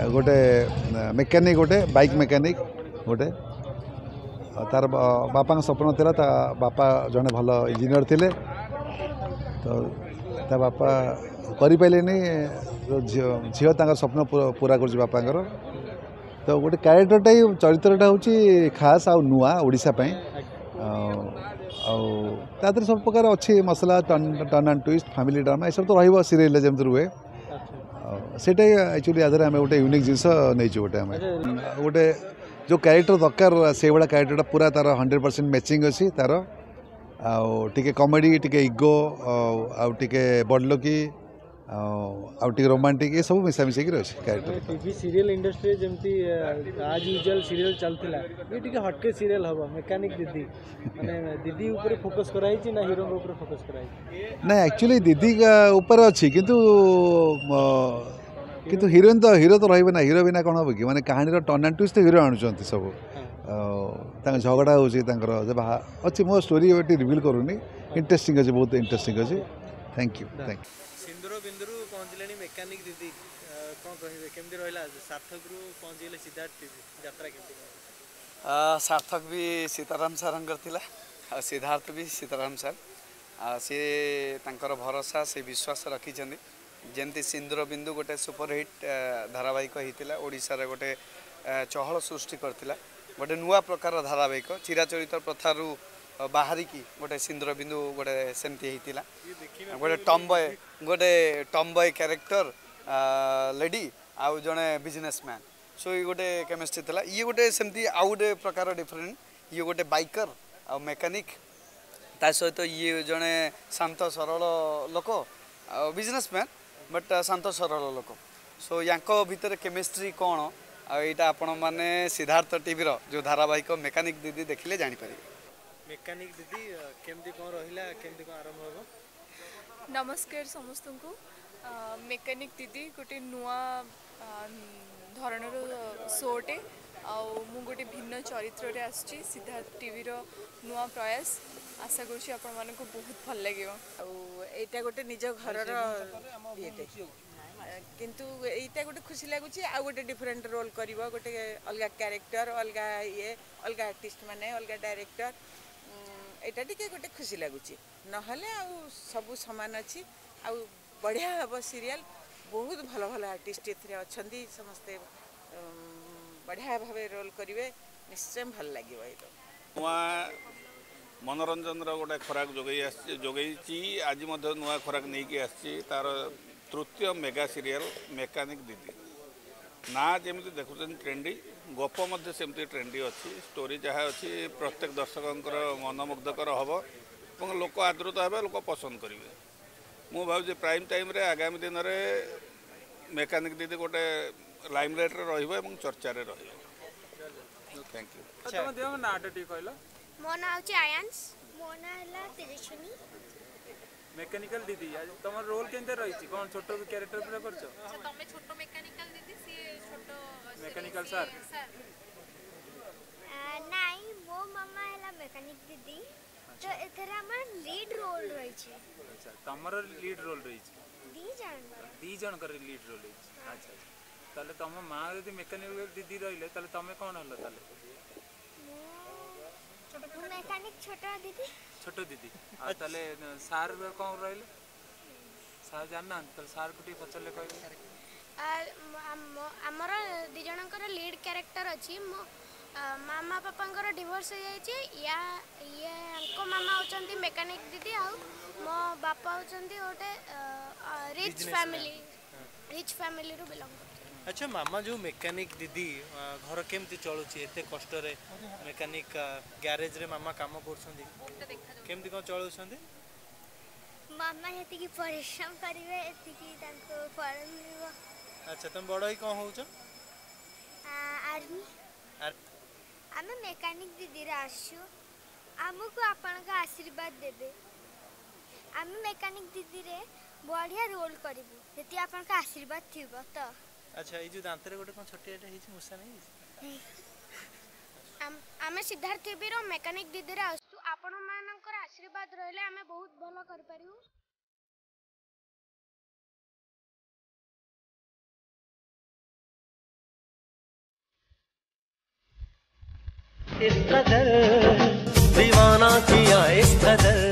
गोटे मेकानिक गोटे bike mechanic गोटे तार बापा स्वप्न था बापा जड़े भल इंजीनियर थिले तो ता बापा करें झील स्वप्न पूरा कर बापांर तो गोटे क्यारेक्टरटा चरित्रटा हूँ खास आ नुआ ओडिशा आउे सब प्रकार अच्छी मसला turn and twist family drama ये सब तो रही सीरियल जमी रुए सेटा एक्चुअली आधार आम गोटे यूनिक जिनस नहीं गोटे आम गोटे जो क्यारेक्टर दरकार से भाया क्यारेक्टरटा पूरा तार 100% मैचिंग अच्छी तार आटे कमेडी टे इगो आटे बड़लोकी आटे रोमांटिक ये सब मिसा मिसेक अच्छे क्यारेक्टर टीवी सीरियल इंडस्ट्री जमती आज यूजुअल सीरियल चलता ये टे हटके सीरियल हम मेकानिक दीदी माने दीदी ऊपर फोकस कराई ना हीरो ऊपर फोकस कराई ना एक्चुअली दीदी ऊपर अच्छी किंतु किंतु हीरोइन तो हीरो तो रही ना हीरो बिना कौन हम कि माने कहानी टर्न एंड ट्विस्ट तो हीरो आणुंट सब झगड़ा हो अच्छी मो स्टोरी रिवील करूनी इंटरेस्टिंग अच्छे बहुत इंटरेस्टिंग अच्छे थैंक यू सिंदूर बिंदुरु पहुँचले मेकानिक दीदी कौन कहे केमती रहा सार्थक रु पहुँचले सिद्धार्थ टीवी यात्रा केमती सार्थक भी सीताराम सर सिद्धार्थ भी सीताराम सर सी तांकर भरोसा से विश्वास रखिंट जमती सिंदूर बिंदु गोटे सुपरहिट धारावाहिक होता ओडिशा रे गोटे चहल सृष्टि करथिला गोटे नुआ प्रकार धारावाहिक चिराचरित प्रथारू बाहरिकी गोटे सिंदूर बिंदु गोटे सेमती होता गोटे टॉमबॉय कैरेक्टर लेडी आउ जड़े बिजनेसमैन सो ये गोटे केमिस्ट्री था ये गोटे सेमती आउ गोटे प्रकार डिफरेंट ये गोटे बाइकर आ मेकानिक ता सहित ये जड़े शांत सरल लोक बिजनेसमैन बट शांत सरल लोक सो यांको भितर केमिस्ट्री कौन आईटा आपण मैंने सिद्धार्थ टीवी जो धारावाहिक मेकानिक दीदी देखिले जानीपर मेकानिक दीदी केमती कौन रहा केमती कौन आरंभ हो नमस्कार समस्त को मेकानिक दीदी गोटे नुआ धरणर शोटे मु गोटे भिन्न चरित्र रे आसछि सिद्धार्थ टीवी नुआ प्रयास आशा करुँच आपण मानक बहुत भल लगे एटा गोटे निज घर किंतु एटा गोटे खुशी लगुच आ गोटे डिफरेंट रोल करिवो गोटे अलग कैरेक्टर अलग ये अलग आर्टिस्ट माने अलग डायरेक्टर एटा टिके गोटे खुशी लगुच नहले आ सब समान अच्छी आ बढ़िया हम सीरियल बहुत भल भल आर्टिस्ट ए अच्छी समस्ते बढ़िया भाव रोल करेंगे निश्चय भल लगे मनोरंजन गोटे खोराक जोगई आज नुआ खोराक नहीं कि तार तृतीय मेगा सीरियल मेकानिक दीदी ना जमी देखुं ट्रेंडी गप सेमती ट्रेंडी अच्छी स्टोरी जहाँ अच्छी प्रत्येक दर्शकों मनमुग्धकर हम और लोक आदृत हे लोक पसंद करेंगे मु भाव प्राइम टाइम रे आगामी दिन में मेकानिक दीदी गोटे लाइमलाइट चर्चा थैंक यू मो ना आयांस मो ना तेजस्विनी मेकानिकल दीदी तुम रोल केंते रही कौन छोट कैरेक्टर पूरा करछो तमे छोट मेकानिकल दीदी सी छोट मेकानिकल सर नाइ मो मामा हला मेकानिक दीदी तो एथर हमर लीड रोल रही छे अच्छा तमर लीड रोल रही छे दी जन कर लीड रोल रही छे अच्छा ताले तम मां यदि मेकानिकल दीदी रहिले ताले तमे कोन हलो ताले मेकानिक छोटो दीदी ताले सार कौन रहिले सार जानना ताले सार को पचले कहले आमर दी जनकर लीड कैरेक्टर अच्छी मो मामा पापा डिवोर्स हो जाए या ये मामा होचंती मेकानिक दीदी आ मो बापा होचंती गोटे रिच फैमिली रू बिलोंग करते। अच्छा मामा जो मेकानिक दीदी घर केमती चलुची एते कष्ट रे मेकानिक गैरेज रे मामा काम करछंती केमती कोन चलुछंती मामा हेती की परिश्रम करिवे एती की तांको फल मिलबो। अच्छा तुम बड़ ही कोन होउछ आर्मी आमे मेकानिक दीदी रे आछू हमको आपन का आशीर्वाद देबे आमे मेकानिक दीदी रे बढ़िया रोल करिबो हेती आपन का आशीर्वाद थिबो तो। अच्छा ये जो दांत रे गोटे कोन छोटियाटा हिची मुसा नहीं आमे सिद्धार्थ टीवी रो मेकानिक दीदी रे आछू आपण मानकर आशीर्वाद रहले आमे बहुत भलो कर पारियो। इस कदर दीवाना किया इस कदर